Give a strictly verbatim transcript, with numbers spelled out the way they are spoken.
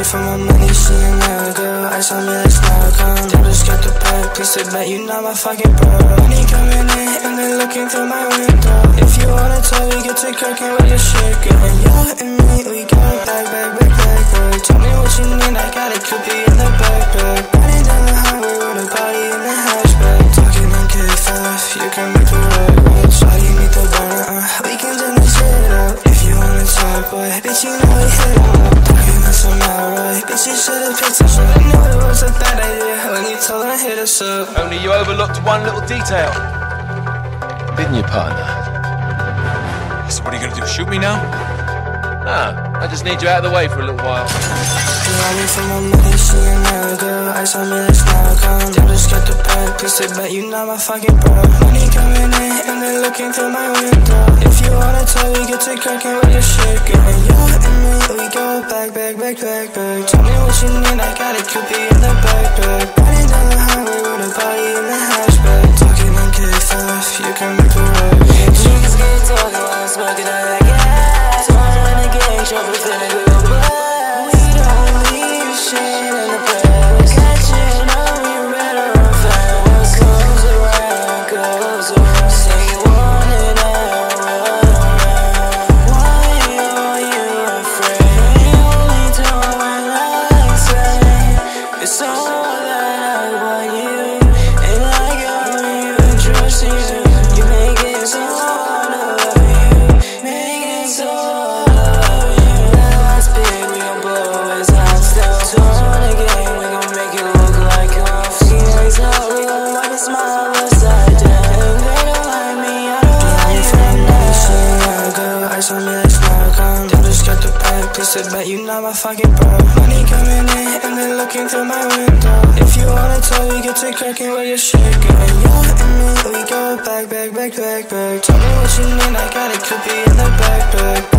me for my money, she another girl. Ice on me like snow cone. They just got the pack, please sit back, you not my fucking bro. Money coming in and they looking through my window. If you wanna tell me, get to cracking with your shit, girl. And you and me, we go back, back, back, back, back. Tell me what you need, I got a Kypr in the backpack. Riding down the highway with a body in the hatchback. Talking on K five, you can make the right way. Shawty need the burner, uh, we can turn this shit up. If you wanna talk, boy, bitch, you know we hit em up. Talking on some outright, bitch, you should've picked us up. I knew it was a bad idea when you told her hit us up. Only you overlooked one little detail, didn't you, partner? So what are you gonna do, shoot me now? Nah, I just need you out of the way for a little while. You want me for my money, she another girl. Ice on me like snow cone. They just got the pack, please sit back, you not my fucking bro. Money coming in and they looking through my window. If you wanna tell me, get to cracking with your shit, girl. And you and me, we go back, back, back, back, back. Tell me what you need, I got a Kypr in the backpack. Riding down the highway with a body in the hatchback. Talking on K five, you can make the right way. Niggas get talking while I'm smoking on that gas. Someone in the gang, trouble feeling real bad. We don't leave shit in the past. Catching up, we better run fast. What goes around, goes around. Say you want it now, run around. Why are you afraid? The only time when I say it's all that I want you, and I got you and trust you. You make it so hard to love you, make it so hard to love you. That last bit, we gon' blow his eyes down. Turn again, we gon' make it look like coffee. Eyes out, we gon' wipe a smile upside down. And they don't like me, I don't like them She now. another girl, ice on me like snow cone. They just got the pack, please sit back, you not my fucking bro. Money coming in and they looking through my window. If you wanna tell me, get to cracking with your shit, girl. And you and me, we go back, back, back, back, back. Tell me what you need, I got a Kypr in the backpack.